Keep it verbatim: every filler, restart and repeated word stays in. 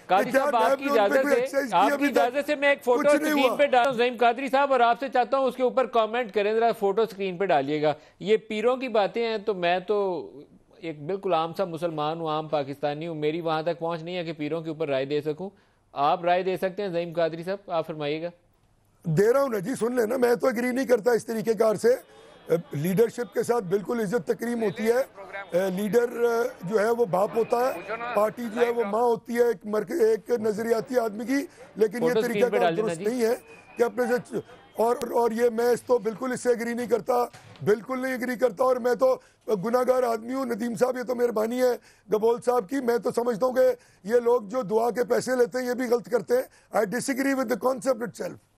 कादरी साहब आपकी इजाजत से आपकी इजाजत से मैं एक फोटो स्क्रीन पे डालूं ज़हीम कादरी साहब, और आपसे चाहता हूं उसके ऊपर कमेंट करें, जरा फोटो स्क्रीन पे डालिएगा। ये पीरों की बातें हैं, तो मैं तो एक बिल्कुल आम सा मुसलमान हूँ, आम पाकिस्तानी हूँ, मेरी वहां तक पहुंच नहीं है कि पीरों के ऊपर राय दे सकूं। आप राय दे सकते हैं ज़हीम कादरी साहब, आप फरमाइएगा। दे रहा हूं ना जी, सुन लेना, मैं तो एग्री नहीं करता इस तरीके कार से। लीडरशिप के साथ बिल्कुल इज्जत तकरीम होती है। लीडर जो है वो बाप होता है, पार्टी जो है वो माँ होती है एक मर्क, एक नजरियाती आदमी की। लेकिन ये तरीका कार दुरुस्त नहीं है कि अपने से और और ये मैं इस तो बिल्कुल इससे एग्री नहीं करता, बिल्कुल नहीं एग्री करता। और मैं तो गुनाहगार आदमी हूँ। नदीम साहब ये तो मेहरबानी है गबोल साहब की, मैं तो समझता हूँ कि ये लोग जो दुआ के पैसे लेते हैं ये भी गलत करते हैं। I disagree with the concept itself.